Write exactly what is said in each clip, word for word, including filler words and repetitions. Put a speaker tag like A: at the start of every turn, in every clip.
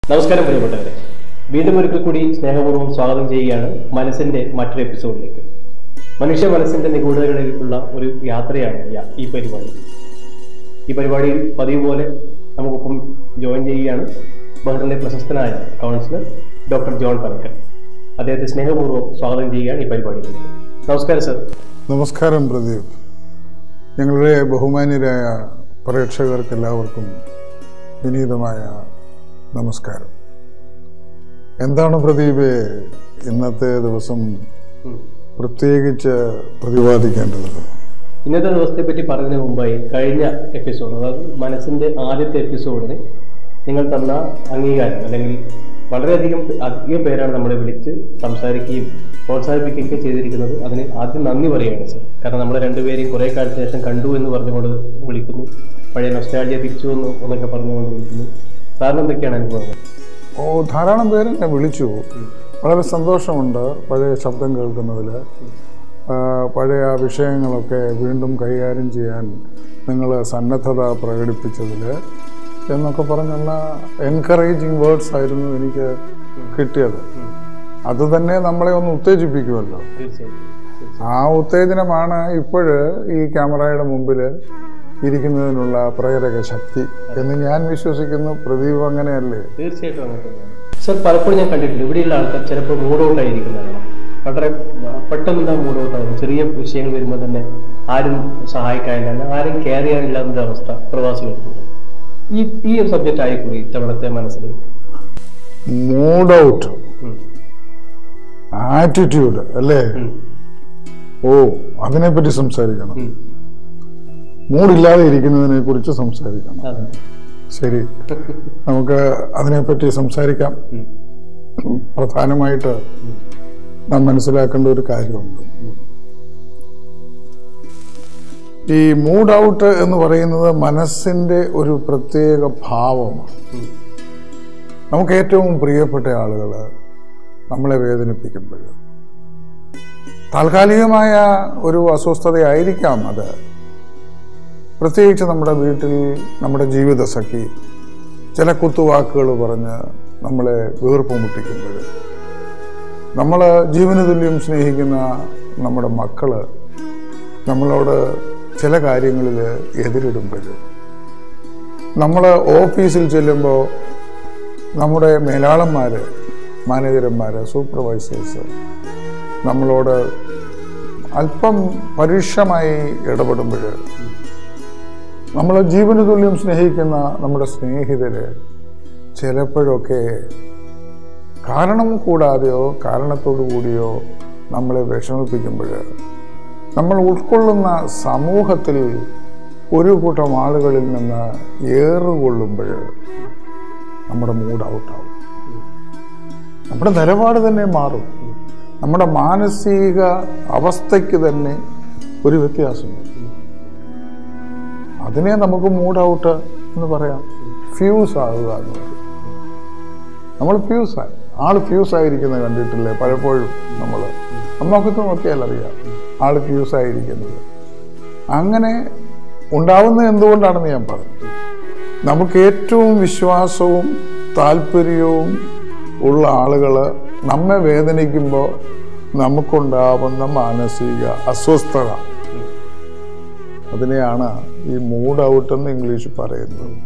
A: നമസ്കാരം പ്രിയപ്പെട്ടവരെ, വീണ്ടും ഒരിക്കൽ കൂടി സ്നേഹപൂർവ്വം സ്വാഗതം ചെയ്യുകയാണ് മനസ്സിന്റെ മറ്റൊരു എപ്പിസോഡിലേക്ക്. മനുഷ്യ മനസ്സിന്റെ നിഗൂഢതകളിലേക്കുള്ള ഒരു യാത്രയാണ് ഈ പരിപാടി. ഈ പരിപാടിയിൽ പതിവ് പോലെ നമുക്കൊപ്പം ജോയിൻ ചെയ്യുകയാണ് ബഹ്റിനിലെ പ്രശസ്തനായ കൗൺസിലർ ഡോക്ടർ ജോൺ പനക്കൽ. അദ്ദേഹത്തെ സ്നേഹപൂർവ്വം സ്വാഗതം ചെയ്യുകയാണ് ഈ പരിപാടിയിലേക്ക്. നമസ്കാരം സർ.
B: നമസ്കാരം പ്രദീപ്. ഞങ്ങളുടെ ബഹുമാന്യരായ പ്രേക്ഷകർക്ക് എല്ലാവർക്കും വിനീതമായ നമസ്കാരം. എന്താണ് പ്രദീപ് ഇന്നത്തെ ദിവസം പ്രത്യേകിച്ച് പ്രതിപാദിക്കേണ്ടത്?
A: ഇന്നത്തെ ദിവസത്തെ പറ്റി പറഞ്ഞതിന് മുമ്പായി കഴിഞ്ഞ എപ്പിസോഡ്, അതായത് മനസ്സിന്റെ ആദ്യത്തെ എപ്പിസോഡിന് നിങ്ങൾ തന്ന അംഗീകാരം, അല്ലെങ്കിൽ വളരെയധികം അധികം പേരാണ് നമ്മളെ വിളിച്ച് സംസാരിക്കുകയും പ്രോത്സാഹിപ്പിക്കുകയൊക്കെ ചെയ്തിരിക്കുന്നത്. അതിന് ആദ്യം നന്ദി പറയുകയാണ് സർ. കാരണം നമ്മളെ രണ്ടുപേരെയും കുറെ കാലത്തിന് ശേഷം കണ്ടു എന്ന് പറഞ്ഞുകൊണ്ട് വിളിക്കുന്നു, പഴയ നൊസ്റ്റാൾജിയ തിരിച്ചു വന്നു എന്നൊക്കെ പറഞ്ഞുകൊണ്ട് വിളിക്കുന്നു. സാറിന് എന്തൊക്കെയാണ് അനുഭവങ്ങൾ?
B: ഓ, ധാരാളം പേര് എന്നെ വിളിച്ചു. വളരെ സന്തോഷമുണ്ട് പഴയ ശബ്ദം കേൾക്കുന്നതിൽ. പഴയ വിഷയങ്ങളൊക്കെ വീണ്ടും കൈകാര്യം ചെയ്യാൻ നിങ്ങൾ സന്നദ്ധത പ്രകടിപ്പിച്ചതിൽ എന്നൊക്കെ പറഞ്ഞുള്ള എൻകറേജിങ് വേർഡ്സ് ആയിരുന്നു എനിക്ക് കിട്ടിയത്. അത് തന്നെ നമ്മളെ ഒന്ന് ഉത്തേജിപ്പിക്കുമല്ലോ. ആ ഉത്തേജനമാണ് ഇപ്പോഴ് ഈ ക്യാമറയുടെ മുമ്പിൽ ഇരിക്കുന്നതിനുള്ള പ്രേരക ശക്തി എന്ന് ഞാൻ വിശ്വസിക്കുന്നു. പ്രദീപ് അങ്ങനെയല്ലേ?
A: തീർച്ചയായിട്ടും അങ്ങനെ തന്നെയാണ് സർ. പലപ്പോഴും ഞാൻ കണ്ടിട്ടുണ്ട് ഇവിടെയുള്ള ആൾക്കാർ ചിലപ്പോൾ മൂഡ് ഔട്ട് ആയിരിക്കുന്നതാണ്. വളരെ പെട്ടെന്ന് മൂഡ് ഔട്ട് ആകും. ചെറിയ വിഷയങ്ങൾ വരുമ്പോൾ തന്നെ ആരും സഹായിക്കാനില്ല, ആരും കെയർ ചെയ്യാനില്ല എന്നൊരു അവസ്ഥ പ്രവാസികൾക്കുണ്ട്. ഈ ഈ ഒരു സബ്ജക്റ്റ് ആയിക്കൂടി ഇത്തവണത്തെ മനസ്സിൽ
B: മൂഡ് ഔട്ട്, ആറ്റിറ്റ്യൂഡ് അല്ലേ? ഓ, അതിനെപ്പറ്റി സംസാരിക്കണം. മൂഡില്ലാതെ ഇരിക്കുന്നതിനെ കുറിച്ച് സംസാരിക്കണം. ശരി, നമുക്ക് അതിനെപ്പറ്റി സംസാരിക്കാം. പ്രധാനമായിട്ട് നാം മനസ്സിലാക്കേണ്ട ഒരു കാര്യമുണ്ട്. ഈ മൂഡ് ഔട്ട് എന്ന് പറയുന്നത് മനസ്സിന്റെ ഒരു പ്രത്യേക ഭാവമാണ്. നമുക്ക് ഏറ്റവും പ്രിയപ്പെട്ട ആളുകൾ നമ്മളെ വേദനിപ്പിക്കുമ്പോൾ താൽക്കാലികമായ ഒരു അസ്വസ്ഥതയായിരിക്കാം അത്. പ്രത്യേകിച്ച് നമ്മുടെ വീട്ടിൽ നമ്മുടെ ജീവിതസഖി ചില കുത്തുവാക്കുകൾ പറഞ്ഞ് നമ്മളെ വീർപ്പ് മുട്ടിക്കുമ്പോൾ, നമ്മൾ ജീവന തുല്യം സ്നേഹിക്കുന്ന നമ്മുടെ മക്കള് നമ്മളോട് ചില കാര്യങ്ങളിൽ എതിരിടുമ്പോൾ, നമ്മൾ ഓഫീസിൽ ചെല്ലുമ്പോൾ നമ്മുടെ മേലാളന്മാർ, മാനേജർമാർ, സൂപ്പർവൈസേഴ്സ് നമ്മളോട് അല്പം പരുഷമായി ഇടപെടുമ്പോൾ, നമ്മൾ ജീവന തുല്യം സ്നേഹിക്കുന്ന നമ്മുടെ സ്നേഹിതര് ചിലപ്പോഴൊക്കെ കാരണം കൂടാതെയോ കാരണത്തോടു കൂടിയോ നമ്മളെ വിഷമിപ്പിക്കുമ്പോൾ, നമ്മൾ ഉൾക്കൊള്ളുന്ന സമൂഹത്തിൽ ഒരു കൂട്ടം ആളുകളിൽ നിന്ന് ഏറുകൊള്ളുമ്പോൾ നമ്മുടെ മൂഡ് ഔട്ടാവും. നമ്മുടെ നിലപാട് തന്നെ മാറും. നമ്മുടെ മാനസിക അവസ്ഥയ്ക്ക് തന്നെ ഒരു വ്യത്യാസമുണ്ട്. അതിനെ നമുക്ക് മൂഡ് ഔട്ട് എന്ന് പറയാം. ഫ്യൂസ് ആകുക എന്ന് പറയും. നമ്മൾ ഫ്യൂസായി, ആള് ഫ്യൂസായിരിക്കുന്നത് കണ്ടിട്ടില്ലേ പലപ്പോഴും? നമ്മൾ നമുക്കൊക്കെ നോക്കിയാൽ അറിയാം ആള് ഫ്യൂസായിരിക്കുന്നത്. അങ്ങനെ ഉണ്ടാവുന്നത് എന്തുകൊണ്ടാണെന്ന് ഞാൻ പറഞ്ഞു. നമുക്ക് ഏറ്റവും വിശ്വാസവും താല്പര്യവും ഉള്ള ആളുകൾ നമ്മെ വേദനിക്കുമ്പോൾ നമുക്കുണ്ടാവുന്ന മാനസിക അസ്വസ്ഥത, അതിനെയാണ് ഈ മൂഡ് ഔട്ട് എന്ന് ഇംഗ്ലീഷ് പറയുന്നത്.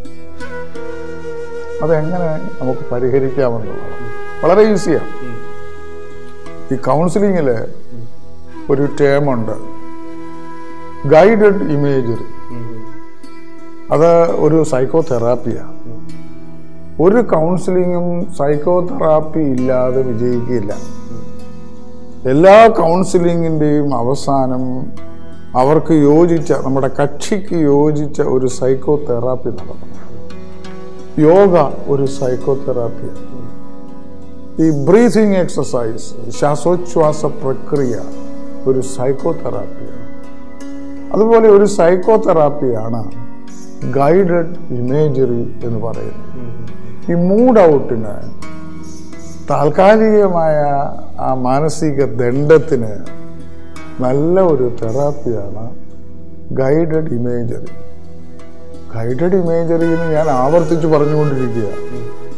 B: അതെങ്ങനെ നമുക്ക് പരിഹരിക്കാമെന്നുള്ളതാണ് വളരെ ഈസിയാണ്. ഈ കൗൺസിലിങ്ങില് ഒരു ടേമുണ്ട്, ഗൈഡഡ് ഇമേജറി. അത് ഒരു സൈക്കോ തെറാപ്പിയാണ്. ഒരു കൗൺസിലിങ്ങും സൈക്കോ തെറാപ്പി ഇല്ലാതെ വിജയിക്കില്ല. എല്ലാ കൗൺസിലിങ്ങിൻ്റെയും അവസാനം അവർക്ക് യോജിച്ച, നമ്മുടെ കക്ഷിക്ക് യോജിച്ച ഒരു സൈക്കോ തെറാപ്പി നടത്തണം. യോഗ ഒരു സൈക്കോ തെറാപ്പിയാണ്. ഈ ബ്രീതിങ് എക്സസൈസ്, ശ്വാസോച്ഛ്വാസ പ്രക്രിയ ഒരു സൈക്കോ തെറാപ്പിയാണ്. അതുപോലെ ഒരു സൈക്കോ തെറാപ്പിയാണ് ഗൈഡഡ് ഇമേജറി എന്ന് പറയുന്നത്. ഈ മൂഡ് ഔട്ടിന്, താൽക്കാലികമായ ആ മാനസിക ദണ്ഡത്തിന് നല്ല ഒരു തെറാപ്പിയാണ് ഗൈഡഡ് ഇമേജറി. ഗൈഡഡ് ഇമേജറി എന്ന് ഞാൻ ആവർത്തിച്ച് പറഞ്ഞുകൊണ്ടിരിക്കുക.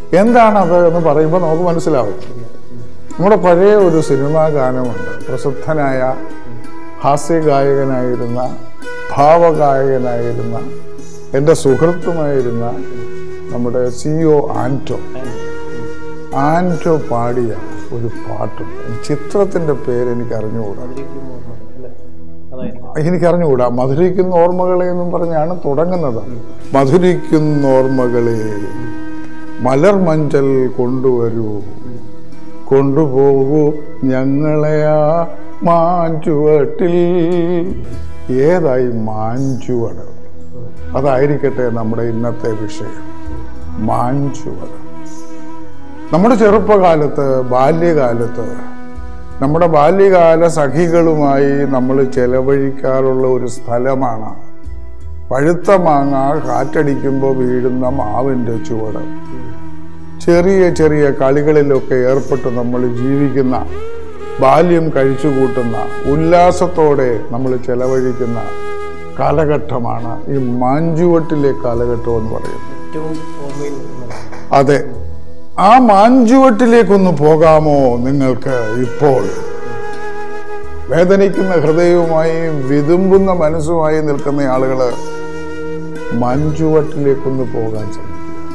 B: എന്താണത് എന്ന് പറയുമ്പോൾ നമുക്ക് മനസ്സിലാവും. നമ്മുടെ പഴയ ഒരു സിനിമാ ഗാനമുണ്ട്. പ്രസിദ്ധനായ ഹാസ്യഗായകനായിരുന്ന ഭാവഗായകനായിരുന്ന എൻ്റെ സുഹൃത്തുമായിരുന്ന നമ്മുടെ സി ഒ ആൻറ്റോ ആൻറ്റോ പാടിയ ഒരു പാട്ടുണ്ട്. ചിത്രത്തിൻ്റെ പേര് എനിക്ക് അറിഞ്ഞുകൂടാ എനിക്കറിഞ്ഞുകൂടാ മധുരിക്കുന്ന ഓർമ്മകളെ എന്നും പറഞ്ഞാണ് തുടങ്ങുന്നത്. മധുരിക്കുന്ന ഓർമ്മകളെ മലർമഞ്ചൽ കൊണ്ടുവരൂ, കൊണ്ടുപോകൂ ഞങ്ങളെയാ മാഞ്ചുവട്ടിൽ. ഏതായി മാഞ്ചുവട്? അതായിരിക്കട്ടെ നമ്മുടെ ഇന്നത്തെ വിഷയം, മാഞ്ചുവട്. നമ്മുടെ ചെറുപ്പകാലത്ത് ബാല്യകാലത്ത് നമ്മുടെ ബാല്യകാല സഖികളുമായി നമ്മൾ ചെലവഴിക്കാറുള്ള ഒരു സ്ഥലമാണ് പഴുത്ത മാങ്ങ കാറ്റടിക്കുമ്പോൾ വീഴുന്ന മാവിൻ്റെ ചുവട്. ചെറിയ ചെറിയ കളികളിലൊക്കെ ഏർപ്പെട്ട് നമ്മൾ ജീവിക്കുന്ന, ബാല്യം കഴിച്ചു കൂട്ടുന്ന, ഉല്ലാസത്തോടെ നമ്മൾ ചെലവഴിക്കുന്ന കാലഘട്ടമാണ് ഈ മാഞ്ചുവട്ടിലെ കാലഘട്ടം എന്ന് പറയുന്നത്. അതെ, ആ മാഞ്ചുവട്ടിലേക്കൊന്ന് പോകാമോ നിങ്ങൾക്ക്? ഇപ്പോൾ വേദനിക്കുന്ന ഹൃദയവുമായി വിതുമ്പുന്ന മനസ്സുമായി നിൽക്കുന്ന ആളുകള് മാഞ്ചുവട്ടിലേക്കൊന്ന് പോകാൻ ശ്രമിക്കുക.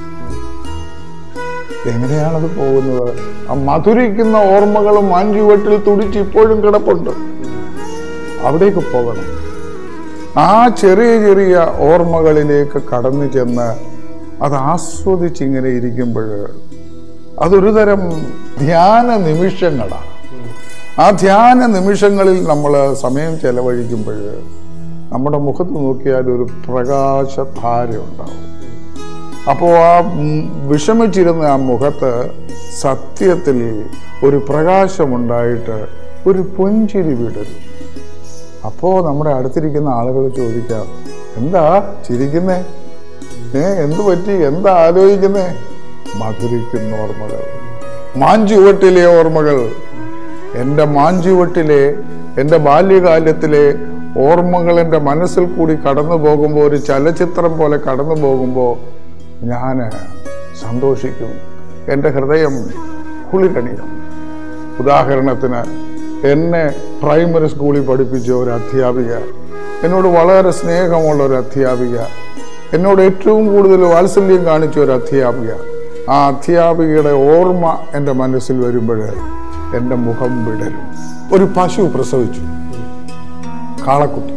B: എങ്ങനെയാണത് പോകുന്നത്? ആ മധുരിക്കുന്ന ഓർമ്മകളും മാഞ്ചുവട്ടിൽ തുടിച്ച് ഇപ്പോഴും കിടപ്പുണ്ട്. അവിടേക്ക് പോകണം. ആ ചെറിയ ചെറിയ ഓർമ്മകളിലേക്ക് കടന്നു ചെന്ന് അത് ആസ്വദിച്ചിങ്ങനെ ഇരിക്കുമ്പോൾ അതൊരു തരം ധ്യാന നിമിഷങ്ങളാണ്. ആ ധ്യാന നിമിഷങ്ങളിൽ നമ്മൾ സമയം ചെലവഴിക്കുമ്പോൾ നമ്മുടെ മുഖത്ത് നോക്കിയാൽ ഒരു പ്രകാശധാര ഉണ്ടാവും. അപ്പോൾ ആ വിഷമിച്ചിരുന്ന ആ മുഖത്ത് സത്യത്തിൽ ഒരു പ്രകാശമുണ്ടായിട്ട് ഒരു പുഞ്ചിരി വിടരും. അപ്പോൾ നമ്മുടെ അടുത്തിരിക്കുന്ന ആളുകൾ ചോദിക്കാം, എന്താ ചിരിക്കുന്നേ? ഏ എന്തു പറ്റി? എന്താ ആലോചിക്കുന്നേ? മധുരിക്കുന്ന ഓർമ്മകൾ, മാഞ്ചുവട്ടിലെ ഓർമ്മകൾ. എൻ്റെ മാഞ്ചുവട്ടിലെ, എൻ്റെ ബാല്യകാലത്തിലെ ഓർമ്മകൾ എൻ്റെ മനസ്സിൽ കൂടി കടന്നു പോകുമ്പോൾ, ഒരു ചലച്ചിത്രം പോലെ കടന്നു പോകുമ്പോൾ ഞാൻ സന്തോഷിക്കും. എൻ്റെ ഹൃദയം കുളിരണിയും. ഉദാഹരണത്തിന്, എന്നെ പ്രൈമറി സ്കൂളിൽ പഠിപ്പിച്ച ഒരു അധ്യാപിക, എന്നോട് വളരെ സ്നേഹമുള്ള ഒരു അധ്യാപിക, എന്നോട് ഏറ്റവും കൂടുതൽ വാത്സല്യം കാണിച്ച ഒരു അധ്യാപിക, ആ അധ്യാപികയുടെ ഓർമ്മ എൻ്റെ മനസ്സിൽ വരുമ്പോൾ എൻ്റെ മുഖം വിടരും. ഒരു പശു പ്രസവിച്ചു, കാളക്കുട്ടി.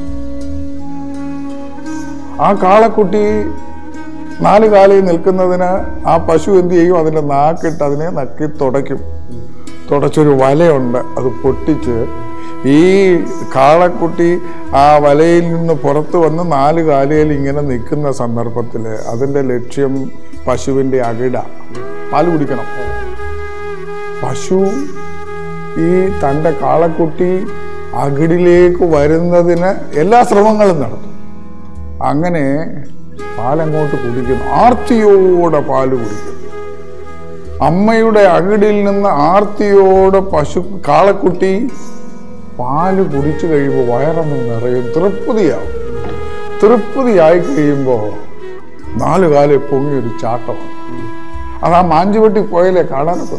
B: ആ കാളക്കുട്ടി നാല് കാലിൽ നിൽക്കുന്നതിന് ആ പശു എന്ത് ചെയ്യും? അതിൻ്റെ നാക്കിട്ട് അതിനെ നക്കി തുടയ്ക്കും. തുടച്ചൊരു വലയുണ്ട്, അത് പൊട്ടിച്ച് ഈ കാളക്കുട്ടി ആ വലയിൽ നിന്ന് പുറത്ത് വന്ന് നാല് കാലയിൽ ഇങ്ങനെ നിൽക്കുന്ന സന്ദർഭത്തിൽ അതിൻ്റെ ലക്ഷ്യം പശുവിൻ്റെ അകിട, പാല് കുടിക്കണം. പശു ഈ തൻ്റെ കാളക്കുട്ടി അകിടിലേക്ക് വരുന്നതിന് എല്ലാ ശ്രമങ്ങളും നടത്തും. അങ്ങനെ പാലങ്ങോട്ട് കുടിക്കുന്നു, ആർത്തിയോടെ പാല് കുടിക്കുന്നു. അമ്മയുടെ അകിടിൽ നിന്ന് ആർത്തിയോടെ പശു കാളക്കുട്ടി പാല് കുടിച്ചു കഴിയുമ്പോൾ വയറൊന്നും നിറയും, തൃപ്തിയാവും. തൃപ്തിയായി കഴിയുമ്പോൾ നാലു കാലം പൊങ്ങി ഒരു ചാട്ടമാണ്. അത് ആ മാഞ്ചുവട്ടി പോയാലേ കാണാനൊക്കെ.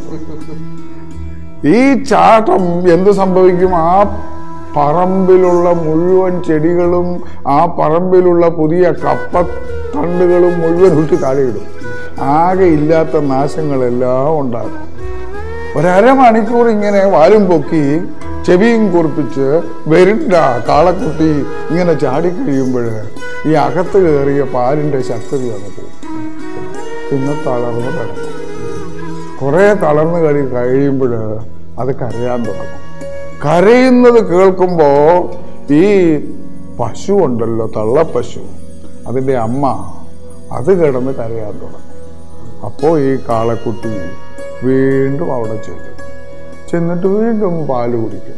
B: ഈ ചാട്ടം എന്ത് സംഭവിക്കും? ആ പറമ്പിലുള്ള മുഴുവൻ ചെടികളും ആ പറമ്പിലുള്ള പുതിയ കപ്പത്തണ്ടുകളും മുഴുവൻ ഉരുട്ടി താഴെയിടും. ആകെ ഇല്ലാത്ത നാശങ്ങളെല്ലാം ഉണ്ടാകും. ഒരമണിക്കൂർ ഇങ്ങനെ വാലും പൊക്കി ചെവിയും കുറിപ്പിച്ച് വരുന്ന കാളക്കുട്ടി ഇങ്ങനെ ചാടിക്കഴിയുമ്പോൾ ഈ അകത്ത് കയറിയ പാലിൻ്റെ ശക്തി അങ്ങ് പോകും. പിന്നെ തളർന്ന് കിടക്കും. കുറേ തളർന്ന് കഴി കഴിയുമ്പോൾ അത് കരയാൻ തുടങ്ങും. കരയുന്നത് കേൾക്കുമ്പോൾ ഈ പശു ഉണ്ടല്ലോ, തള്ളപ്പശു, അതിൻ്റെ അമ്മ, അത് കിടന്ന് കരയാൻ തുടങ്ങും. അപ്പോൾ ഈ കാളക്കുട്ടി വീണ്ടും അവിടെ ചെല്ലും. ചെന്നിട്ട് വീണ്ടും പാല് കുടിക്കും.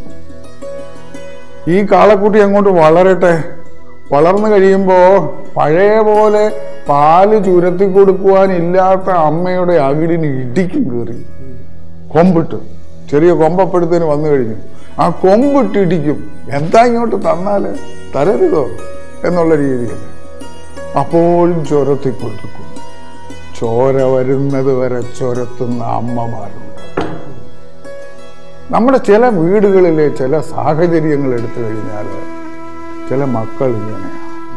B: ഈ കാളക്കുട്ടി അങ്ങോട്ട് വളരട്ടെ. വളർന്നു കഴിയുമ്പോൾ പഴയ പോലെ പാല് ചുരത്തി കൊടുക്കുവാനില്ലാത്ത അമ്മയുടെ അകിടിന് ഇടിക്കും കയറി. കൊമ്പിട്ട്, ചെറിയ കൊമ്പപ്പെടുത്തിന് വന്നു കഴിഞ്ഞു. ആ കൊമ്പിട്ട് ഇടിക്കും. എന്താ ഇങ്ങോട്ട് തന്നാല് തരരുതോ എന്നുള്ള രീതിയിൽ. അപ്പോഴും ചുരത്തി കൊടുക്കും. ചോര വരുന്നത് വരെ ചൊരത്തുന്ന അമ്മമാരുണ്ട്. നമ്മുടെ ചില വീടുകളിലെ ചില സാഹചര്യങ്ങൾ എടുത്തു കഴിഞ്ഞാൽ ചില മക്കൾ ഇങ്ങനെയാണ്.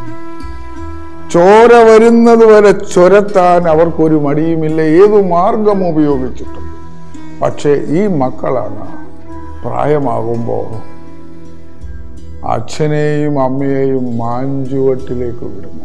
B: ചോര വരുന്നത് വരെ ചൊരത്താൻ അവർക്കൊരു മടിയുമില്ല, ഏതു മാർഗം ഉപയോഗിച്ചിട്ടും. പക്ഷെ ഈ മക്കളാണ് പ്രായമാകുമ്പോൾ അച്ഛനെയും അമ്മയെയും മാഞ്ചുവട്ടിലേക്ക് വിടുന്നത്.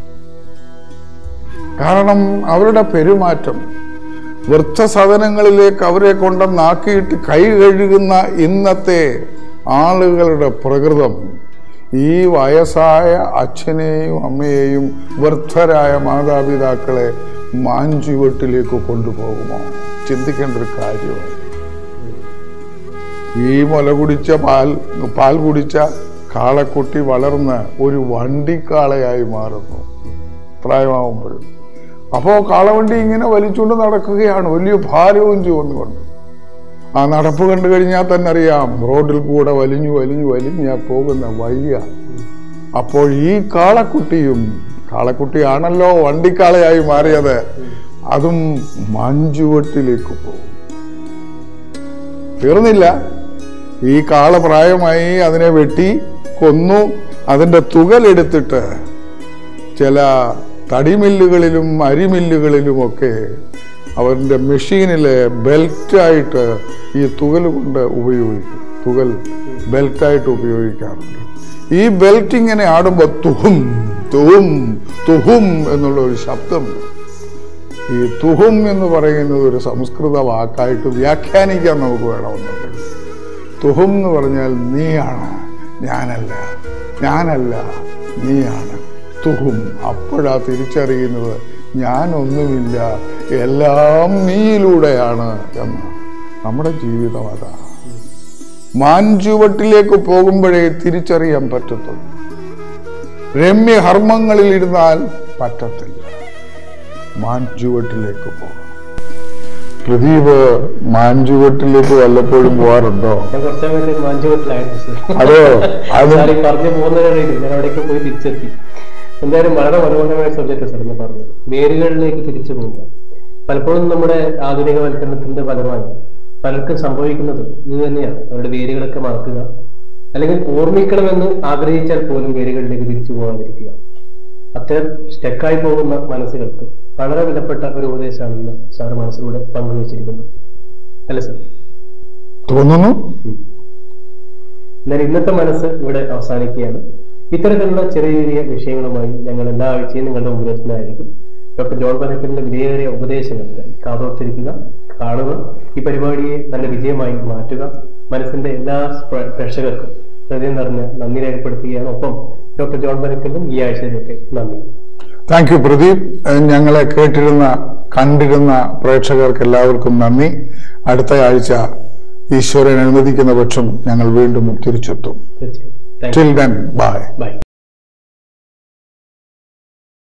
B: കാരണം അവരുടെ പെരുമാറ്റം, വൃദ്ധസദനങ്ങളിലേക്ക് അവരെ കൊണ്ടുവന്നാക്കിയിട്ട് കൈ കഴുകുന്ന ഇന്നത്തെ ആളുകളുടെ പ്രകൃതം ഈ വയസ്സായ അച്ഛനെയും അമ്മയെയും വൃദ്ധരായ മാതാപിതാക്കളെ മാഞ്ചുവട്ടിലേക്ക് കൊണ്ടുപോകുമോ? ചിന്തിക്കേണ്ട ഒരു കാര്യമാണ്. ഈ മുല കുടിച്ച പാൽ പാൽ കുടിച്ച കാളക്കുട്ടി വളർന്ന് ഒരു വണ്ടിക്കാളയായി മാറുന്നു പ്രായമാകുമ്പോഴും. അപ്പോൾ കാളവണ്ടി ഇങ്ങനെ വലിച്ചുകൊണ്ട് നടക്കുകയാണ്, വലിയ ഭാരവും ചുവന്നുകൊണ്ട്. ആ നടപ്പ് കണ്ടു കഴിഞ്ഞാൽ തന്നെ അറിയാം, റോഡിൽ കൂടെ വലിഞ്ഞു വലിഞ്ഞു വലിഞ്ഞാ പോകുന്ന വയ്യ. അപ്പോൾ ഈ കാളക്കുട്ടിയും, കാളക്കുട്ടിയാണല്ലോ വണ്ടിക്കാളയായി മാറിയത്, അതും മഞ്ചുവട്ടിലേക്ക് പോകും. തീർന്നില്ല, ഈ കാള പ്രായമായി അതിനെ വെട്ടി കൊന്നു. അതിൻ്റെ തുകലെടുത്തിട്ട് ചില തടിമില്ലുകളിലും അരിമില്ലുകളിലുമൊക്കെ അവരുടെ മെഷീനിലെ ബെൽറ്റായിട്ട് ഈ തുകൽ കൊണ്ട് ഉപയോഗിക്കും. തുകൽ ബെൽറ്റായിട്ട് ഉപയോഗിക്കാറുണ്ട്. ഈ ബെൽറ്റ് ഇങ്ങനെ ആടുമ്പോൾ തുഹും തുഹും തുഹും എന്നുള്ള ഒരു ശബ്ദം. ഈ തുഹും എന്ന് പറയുന്നത് ഒരു സംസ്കൃത വാക്കായിട്ട് വ്യാഖ്യാനിക്കാൻ നമുക്ക് വേണമെന്നുണ്ട്. തുഹും എന്ന് പറഞ്ഞാൽ നീയാണ്, ഞാനല്ല, ഞാനല്ല നീയാണ്. തുഹും. അപ്പോഴാ തിരിച്ചറിയുന്നത് ഞാനൊന്നുമില്ല, എല്ലാം നീയിലൂടെയാണ് എന്ന്. നമ്മുടെ ജീവിതം അതാ. മാഞ്ചുവട്ടിലേക്ക് പോകുമ്പോഴേ തിരിച്ചറിയാൻ പറ്റത്തുള്ളൂ. രമ്യ ഹർമ്മങ്ങളിൽ ഇരുന്നാൽ പറ്റത്തില്ല. മാഞ്ചുവട്ടിലേക്ക് പോകണം. പ്രദീപ് മാഞ്ചുവട്ടിലേക്ക് വല്ലപ്പോഴും പോകാറുണ്ടോ? അതോ അത്
A: പറഞ്ഞു പോകുന്നതിനിടയിൽ ഞാൻ അവിടേക്ക് പോയി തിരിച്ചെത്തി. എന്തായാലും വളരെ മനോഹരമായ സബ്ജക്റ്റ് സാർ എന്ന് പറഞ്ഞു. വേരുകളിലേക്ക് തിരിച്ചു പോകുക. പലപ്പോഴും നമ്മുടെ ആധുനികവൽക്കരണത്തിന്റെ ഫലമായി പലർക്കും സംഭവിക്കുന്നത് ഇത് തന്നെയാണ്. അവരുടെ വേരുകളൊക്കെ മറക്കുക, അല്ലെങ്കിൽ ഓർമ്മിക്കണമെന്ന് ആഗ്രഹിച്ചാൽ പോലും വേരുകളിലേക്ക് തിരിച്ചു പോകാതിരിക്കുക. അത്തരം സ്റ്റക്കായി പോകുന്ന മനസ്സുകൾക്ക് വളരെ വിലപ്പെട്ട ഒരു ഉപദേശമാണെന്ന് സാർ മനസ്സിലൂടെ പങ്കുവച്ചിരിക്കുന്നത്, അല്ലെ സാർ?
B: തോന്നുന്നു.
A: എന്നാൽ ഇന്നത്തെ മനസ്സ് ഇവിടെ അവസാനിക്കുകയാണ്. ഇത്തരത്തിലുള്ള ചെറിയ ചെറിയ വിഷയങ്ങളുമായി ഞങ്ങൾ എല്ലാ ആഴ്ചയും നിങ്ങളുടെ മുമ്പിലെത്തുന്നതായിരിക്കും. ഡോക്ടർ ജോൺ പനക്കലിന്റെ വിലയേറിയ ഉപദേശങ്ങൾ കാതോർത്തിരിക്കുക, കാണുക. ഈ പരിപാടിയെ നല്ല വിജയമായി മാറ്റുക. മനസ്സിന്റെ എല്ലാ പ്രേക്ഷകർക്കും ഹൃദയം നിറഞ്ഞ് നന്ദി രേഖപ്പെടുത്തുകയാണ്. ഒപ്പം ഡോക്ടർ ജോൺ പനക്കലിനും ഈ ആഴ്ചയിലേക്ക് നന്ദി.
B: Thank you Pradeep. ഞങ്ങളെ കേട്ടിരുന്ന കണ്ടിരുന്ന പ്രേക്ഷകർക്ക് എല്ലാവർക്കും നന്ദി. അടുത്ത ആഴ്ച ഈശ്വരൻ അനുവദിക്കുന്ന പക്ഷം ഞങ്ങൾ വീണ്ടും തിരിച്ചെത്തും.
A: തീർച്ചയായും.
B: Till then, bye.
A: Bye.